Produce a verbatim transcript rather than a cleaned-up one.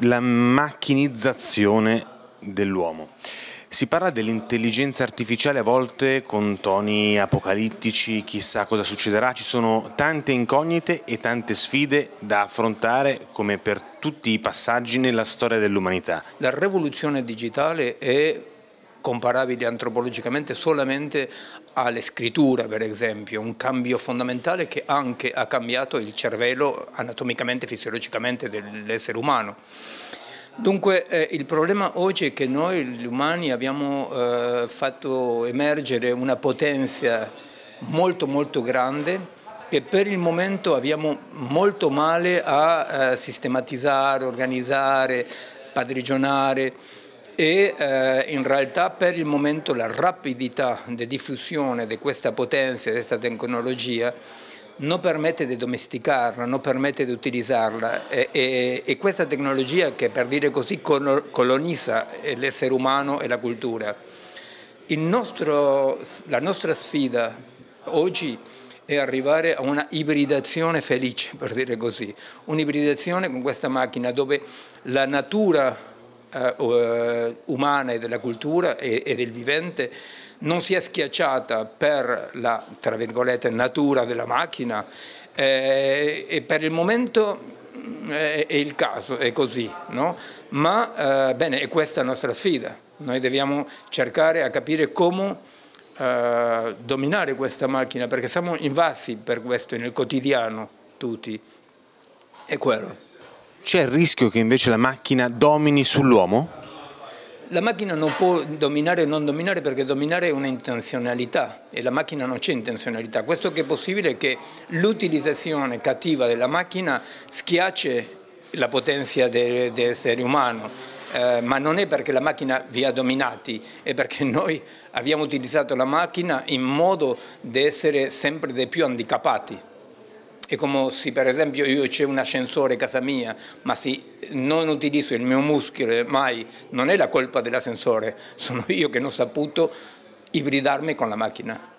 la macchinizzazione dell'uomo. Si parla dell'intelligenza artificiale a volte con toni apocalittici, chissà cosa succederà, ci sono tante incognite e tante sfide da affrontare come per tutti i passaggi nella storia dell'umanità. La rivoluzione digitale è comparabile antropologicamente solamente alle scritture, per esempio, un cambio fondamentale che anche ha cambiato il cervello anatomicamente e fisiologicamente dell'essere umano. Dunque eh, il problema oggi è che noi gli umani abbiamo eh, fatto emergere una potenza molto molto grande che per il momento abbiamo molto male a eh, sistematizzare, organizzare, padrigionare e eh, in realtà per il momento la rapidità di diffusione di questa potenza, di questa tecnologia non permette di domesticarla, non permette di utilizzarla e, e, e questa tecnologia che per dire così colonizza l'essere umano e la cultura. Il nostro, la nostra sfida oggi è arrivare a una ibridazione felice, per dire così, un'ibridazione con questa macchina dove la natura eh, umana e della cultura e, e del vivente non sia schiacciata per la, tra virgolette, natura della macchina eh, e per il momento eh, è il caso, è così, no? Ma eh, bene, è questa la nostra sfida, noi dobbiamo cercare a capire come eh, dominare questa macchina perché siamo invasi per questo nel quotidiano tutti, è quello. C'è il rischio che invece la macchina domini sull'uomo? La macchina non può dominare o non dominare perché dominare è un'intenzionalità e la macchina non c'è intenzionalità. Questo che è possibile è che l'utilizzazione cattiva della macchina schiacci la potenza dell'essere umano, eh, ma non è perché la macchina vi ha dominati, è perché noi abbiamo utilizzato la macchina in modo da essere sempre dei più handicappati. È come se per esempio io c'è un ascensore a casa mia, ma se non utilizzo il mio muscolo mai, non è la colpa dell'ascensore, sono io che non ho saputo ibridarmi con la macchina.